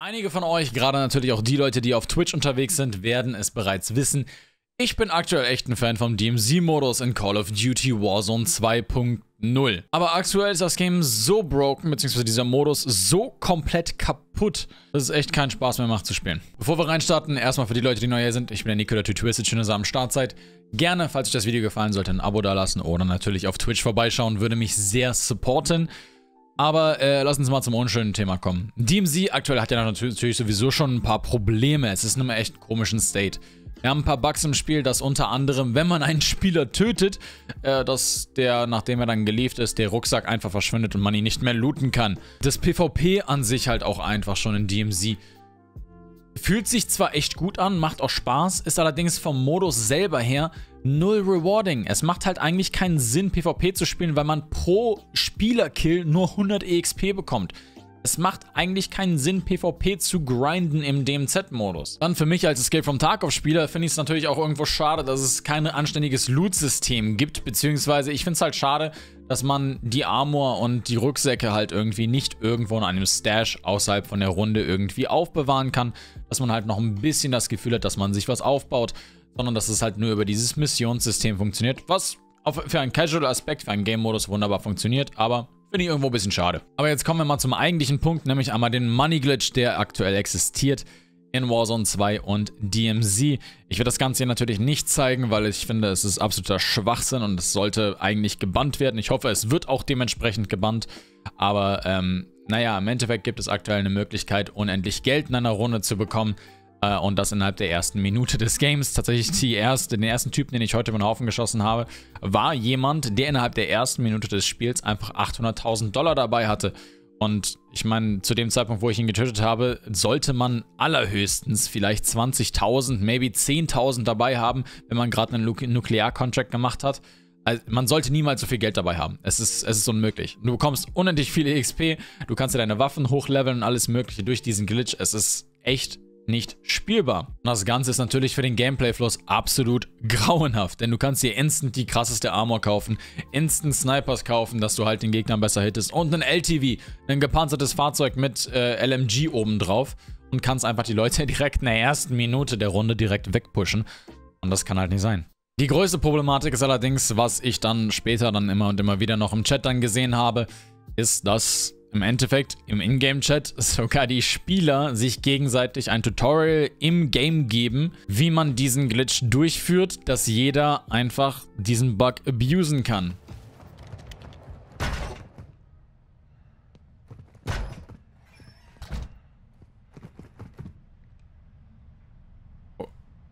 Einige von euch, gerade natürlich auch die Leute, die auf Twitch unterwegs sind, werden es bereits wissen. Ich bin aktuell echt ein Fan vom DMZ-Modus in Call of Duty Warzone 2.0. Aber aktuell ist das Game so broken, beziehungsweise dieser Modus so komplett kaputt, dass es echt keinen Spaß mehr macht zu spielen. Bevor wir reinstarten, erstmal für die Leute, die neu hier sind, ich bin der Nico, der Twisted, schön, dass ihr am Start seid. Gerne, falls euch das Video gefallen sollte, ein Abo dalassen oder natürlich auf Twitch vorbeischauen, würde mich sehr supporten. Aber lass uns mal zum unschönen Thema kommen. DMZ aktuell hat ja natürlich sowieso schon ein paar Probleme. Es ist in einem echt komischen State. Wir haben ein paar Bugs im Spiel, dass unter anderem, wenn man einen Spieler tötet, dass der, nachdem er dann gelieft ist, der Rucksack einfach verschwindet und man ihn nicht mehr looten kann. Das PvP an sich halt auch einfach schon in DMZ. Fühlt sich zwar echt gut an, macht auch Spaß, ist allerdings vom Modus selber her null rewarding. Es macht halt eigentlich keinen Sinn, PvP zu spielen, weil man pro Spielerkill nur 100 EXP bekommt. Es macht eigentlich keinen Sinn, PvP zu grinden im DMZ-Modus. Dann für mich als Escape from Tarkov-Spieler finde ich es natürlich auch irgendwo schade, dass es kein anständiges Loot-System gibt, beziehungsweise ich finde es halt schade, dass man die Armor und die Rucksäcke halt irgendwie nicht irgendwo in einem Stash außerhalb von der Runde irgendwie aufbewahren kann, dass man halt noch ein bisschen das Gefühl hat, dass man sich was aufbaut, sondern dass es halt nur über dieses Missionssystem funktioniert, was für einen Casual-Aspekt, für einen Game-Modus wunderbar funktioniert, aber finde ich irgendwo ein bisschen schade. Aber jetzt kommen wir mal zum eigentlichen Punkt, nämlich einmal den Money Glitch, der aktuell existiert in Warzone 2 und DMZ. Ich werde das Ganze hier natürlich nicht zeigen, weil ich finde, es ist absoluter Schwachsinn und es sollte eigentlich gebannt werden. Ich hoffe, es wird auch dementsprechend gebannt, aber naja, im Endeffekt gibt es aktuell eine Möglichkeit, unendlich Geld in einer Runde zu bekommen. Und das innerhalb der ersten Minute des Games. Tatsächlich den ersten Typen, den ich heute über den Haufen geschossen habe, war jemand, der innerhalb der ersten Minute des Spiels einfach 800.000 $ dabei hatte. Und ich meine, zu dem Zeitpunkt, wo ich ihn getötet habe, sollte man allerhöchstens vielleicht 20.000, maybe 10.000 dabei haben, wenn man gerade einen Nuklear-Contract gemacht hat. Also man sollte niemals so viel Geld dabei haben. Es ist unmöglich. Du bekommst unendlich viele XP, du kannst dir deine Waffen hochleveln und alles mögliche durch diesen Glitch. Es ist echt nicht spielbar. Und das Ganze ist natürlich für den Gameplay-Fluss absolut grauenhaft, denn du kannst dir instant die krasseste Armor kaufen, instant Snipers kaufen, dass du halt den Gegnern besser hittest und einen LTV, ein gepanzertes Fahrzeug mit LMG obendrauf und kannst einfach die Leute direkt in der ersten Minute der Runde direkt wegpushen und das kann halt nicht sein. Die größte Problematik ist allerdings, was ich dann später dann immer und immer wieder noch im Chat dann gesehen habe, ist, dass im Endeffekt im Ingame-Chat sogar die Spieler sich gegenseitig ein Tutorial im Game geben, wie man diesen Glitch durchführt, dass jeder einfach diesen Bug abusen kann. Oh.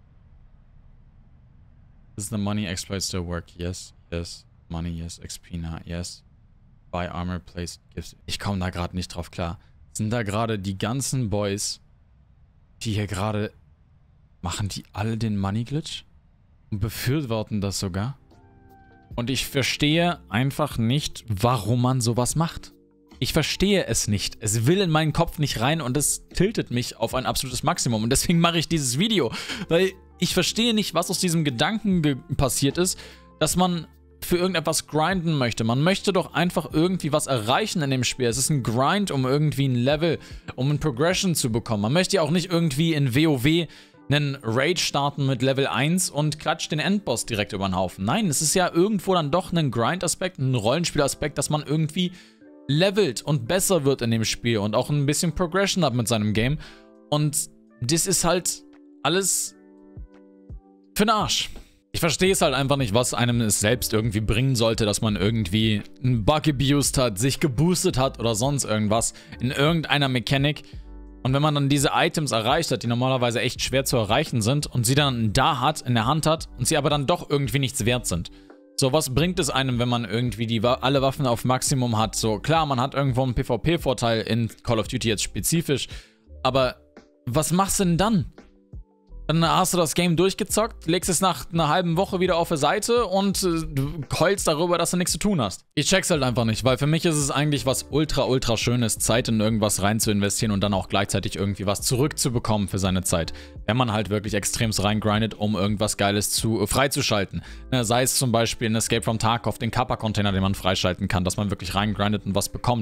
Does the money exploit still work? Yes, yes. Money, yes. XP, not yes. Buy Armor, Place, Gifts. Ich komme da gerade nicht drauf klar. Sind da gerade die ganzen Boys, die hier gerade... Machen die alle den Money Glitch? Und befürworten das sogar? Und ich verstehe einfach nicht, warum man sowas macht. Ich verstehe es nicht. Es will in meinen Kopf nicht rein und es tiltet mich auf ein absolutes Maximum. Und deswegen mache ich dieses Video. Weil ich verstehe nicht, was aus diesem Gedanken passiert ist, dass man für irgendetwas grinden möchte. Man möchte doch einfach irgendwie was erreichen in dem Spiel. Es ist ein Grind, um irgendwie ein Level, um ein Progression zu bekommen. Man möchte ja auch nicht irgendwie in WoW einen Raid starten mit Level 1 und klatscht den Endboss direkt über den Haufen. Nein, es ist ja irgendwo dann doch ein Grind-Aspekt, ein Rollenspielaspekt, dass man irgendwie levelt und besser wird in dem Spiel und auch ein bisschen Progression hat mit seinem Game. Und das ist halt alles für den Arsch. Ich verstehe es halt einfach nicht, was einem es selbst irgendwie bringen sollte, dass man irgendwie einen Bug abused hat, sich geboostet hat oder sonst irgendwas in irgendeiner Mechanik. Und wenn man dann diese Items erreicht hat, die normalerweise echt schwer zu erreichen sind und sie dann da hat, in der Hand hat und sie aber dann doch irgendwie nichts wert sind. So, was bringt es einem, wenn man irgendwie alle Waffen auf Maximum hat? So, klar, man hat irgendwo einen PvP-Vorteil in Call of Duty jetzt spezifisch, aber was machst du denn dann? Dann hast du das Game durchgezockt, legst es nach einer halben Woche wieder auf der Seite und du heulst darüber, dass du nichts zu tun hast. Ich check's halt einfach nicht, weil für mich ist es eigentlich was ultra schönes, Zeit in irgendwas rein zu investieren und dann auch gleichzeitig irgendwie was zurückzubekommen für seine Zeit. Wenn man halt wirklich extremst reingrindet, um irgendwas Geiles freizuschalten. Sei es zum Beispiel in Escape from Tarkov, den Kappa-Container, den man freischalten kann, dass man wirklich reingrindet und was bekommt.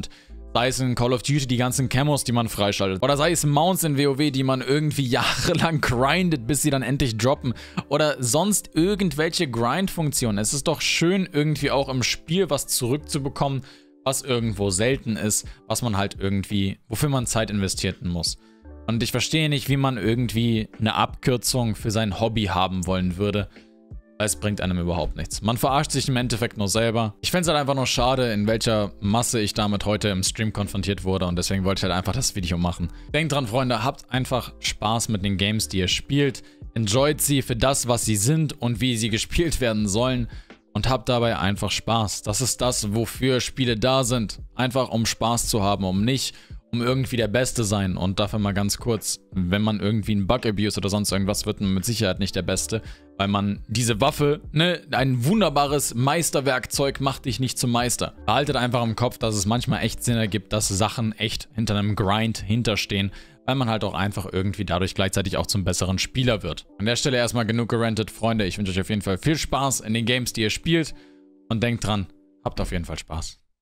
Sei es in Call of Duty die ganzen Camos, die man freischaltet. Oder sei es Mounts in WoW, die man irgendwie jahrelang grindet, bis sie dann endlich droppen. Oder sonst irgendwelche Grind-Funktionen. Es ist doch schön, irgendwie auch im Spiel was zurückzubekommen, was irgendwo selten ist, was man halt irgendwie, wofür man Zeit investieren muss. Und ich verstehe nicht, wie man irgendwie eine Abkürzung für sein Hobby haben wollen würde. Es bringt einem überhaupt nichts. Man verarscht sich im Endeffekt nur selber. Ich fände es halt einfach nur schade, in welcher Masse ich damit heute im Stream konfrontiert wurde. Und deswegen wollte ich halt einfach das Video machen. Denkt dran, Freunde, habt einfach Spaß mit den Games, die ihr spielt. Enjoyt sie für das, was sie sind und wie sie gespielt werden sollen. Und habt dabei einfach Spaß. Das ist das, wofür Spiele da sind. Einfach um Spaß zu haben, um nicht um irgendwie der Beste sein. Und dafür mal ganz kurz, wenn man irgendwie einen Bug-Abuse oder sonst irgendwas, wird man mit Sicherheit nicht der Beste, weil man diese Waffe, ne, ein wunderbares Meisterwerkzeug macht dich nicht zum Meister. Behaltet einfach im Kopf, dass es manchmal echt Sinn ergibt, dass Sachen echt hinter einem Grind hinterstehen, weil man halt auch einfach irgendwie dadurch gleichzeitig auch zum besseren Spieler wird. An der Stelle erstmal genug gerantet, Freunde. Ich wünsche euch auf jeden Fall viel Spaß in den Games, die ihr spielt. Und denkt dran, habt auf jeden Fall Spaß.